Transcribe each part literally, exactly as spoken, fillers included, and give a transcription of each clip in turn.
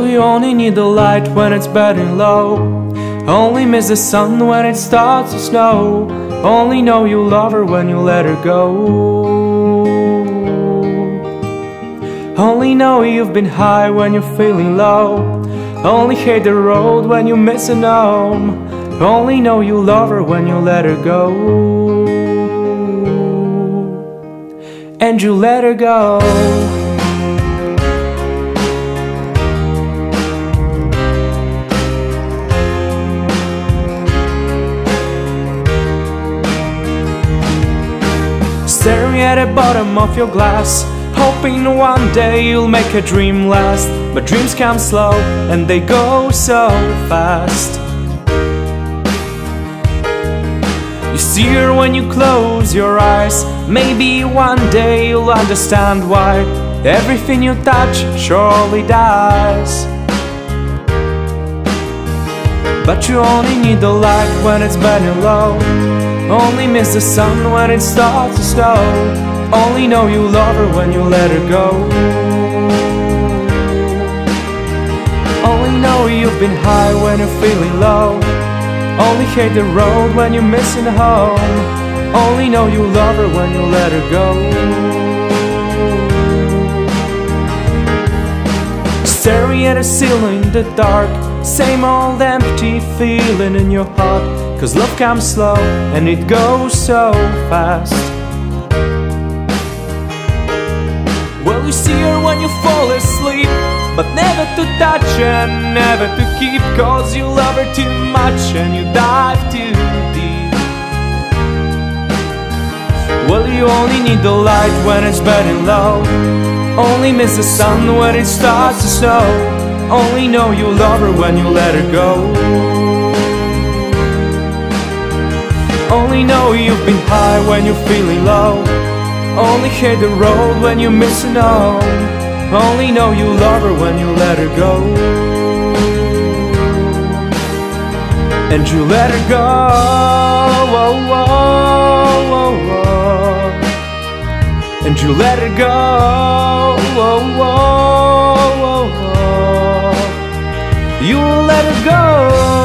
Well, you only need the light when it's burning low. Only miss the sun when it starts to snow. Only know you love her when you let her go. Only know you've been high when you're feeling low. Only hate the road when you're missing home. Only know you love her when you let her go. And you let her go. Staring at the bottom of your glass, hoping one day you'll make a dream last. But dreams come slow and they go so fast. You see her when you close your eyes. Maybe one day you'll understand why everything you touch surely dies. But you only need the light when it's burning low. Only miss the sun when it starts to snow. Only know you love her when you let her go. Only know you've been high when you're feeling low. Only hate the road when you're missing home. Only know you love her when you let her go. Staring at a ceiling in the dark, same old empty feeling in your heart. Cause love comes slow and it goes so fast. Well, you see her when you fall asleep, but never to touch and never to keep. Cause you love her too much and you dive too deep. Well, you only need the light when it's burning low. Only miss the sun when it starts to snow. Only know you love her when you let her go. Only know you've been high when you're feeling low. Only hate the road when you're missing home. Only know you love her when you let her go. And you let her go. Oh, oh, oh, oh. And you let her go. Oh, oh, oh, oh. You let her go.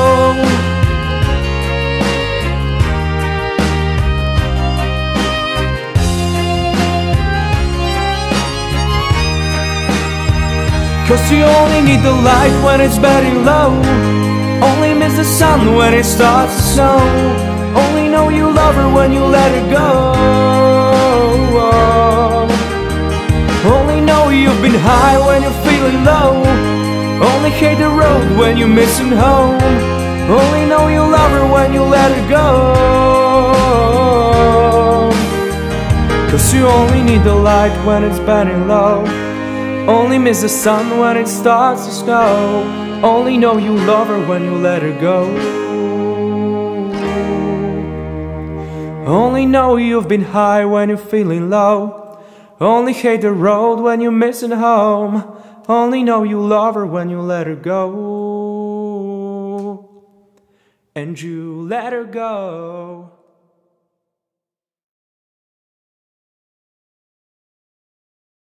Cause you only need the light when it's burning low. Only miss the sun when it starts to snow. Only know you love her when you let her go. Only know you've been high when you're feeling low. Only hate the road when you're missing home. Only know you love her when you let her go. Cause you only need the light when it's burning low. Only miss the sun when it starts to snow. Only know you love her when you let her go. Only know you've been high when you're feeling low. Only hate the road when you're missing home. Only know you love her when you let her go. And you let her go.